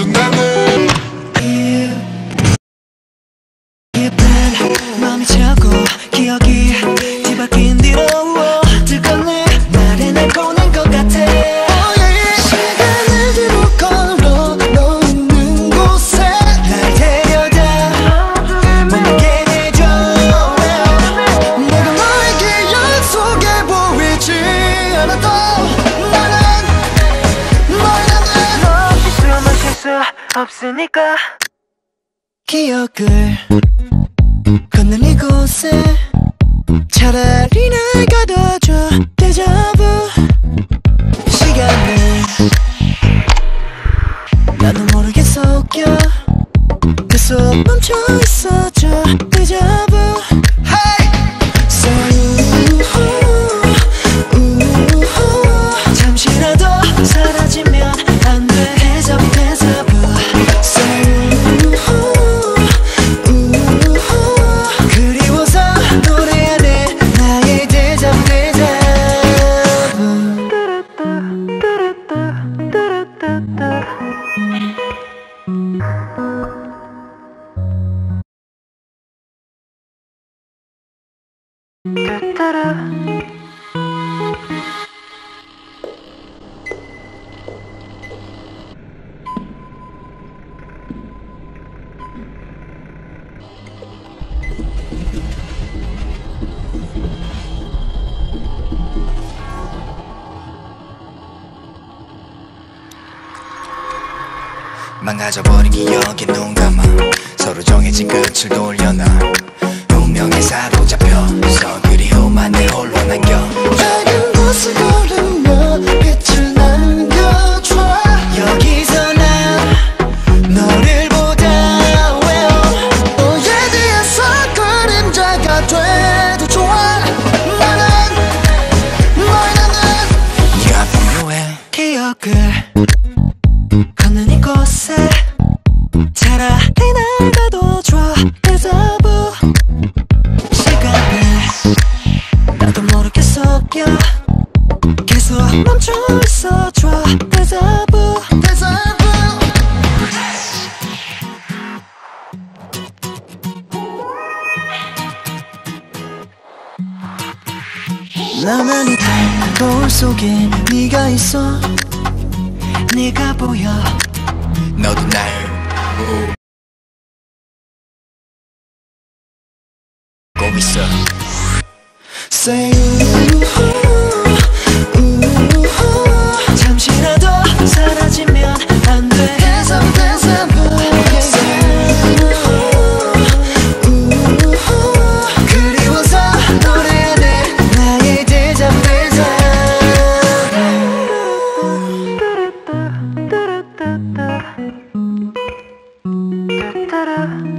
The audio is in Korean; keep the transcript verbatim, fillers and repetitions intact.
나는 맘이 차고 기억이 뒤바뀐 뒤로 들꺼내 나를 날 보낸 것 같아. 시간을 뒤로 걸어 너 있는 곳에 날 데려다 멈게 해줘. 내가 너에게 약속해 보이지 않아도 나는 너의 나는 너 실수만 실수 없으니까 기억을 걷는 이곳에 차라리 날 가둬줘. 데자부 시간을 나도 모르게 속여 계속 멈춰 있어줘. 데자부 Hey! So 우후 잠시라도 사라지면 안 돼. 데자부 데자부 So 우후 그리워서 노래하네 나의 데자부 데자부. 망가져버린 기억에 눈 감아 서로 정해진 끝을 돌려놔. 운명에 사로잡혀서 그리움만 내 홀로 남겨. 작은 곳을 걸으며 빛을 남겨줘. 여기서 난 너를 보다 외워. 너에 대해서 그림자가 돼도 좋아. 나는 너의 나는 네가 분명해. 기억을 걷는 이곳에 차라리 날 가둬줘. 데자부 시간을 나도 모르게 속여 계속 멈춰 있어줘. 데자부 대사부 나만이 단 거울 속에 네가 있어. 네가 보여. 너도 날 보고 있어. Say 우후 우후 잠시라도 사라지면 안 돼. 대사부 대사부 우후 그리워서 노래하네 나의 데자부 데자부.